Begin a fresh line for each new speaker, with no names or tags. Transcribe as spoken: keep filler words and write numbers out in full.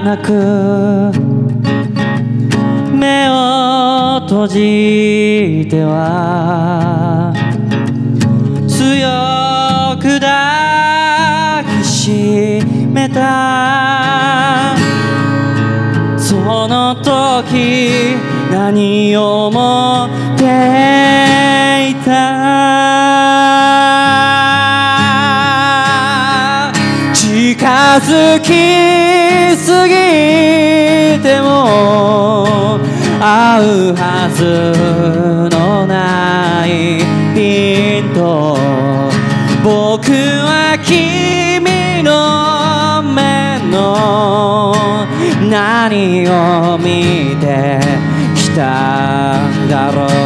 なく目を閉じては強く抱きしめたその時何を思っていた近づきすぎても合うはずのないピント僕は君の目の何を見てきたんだろう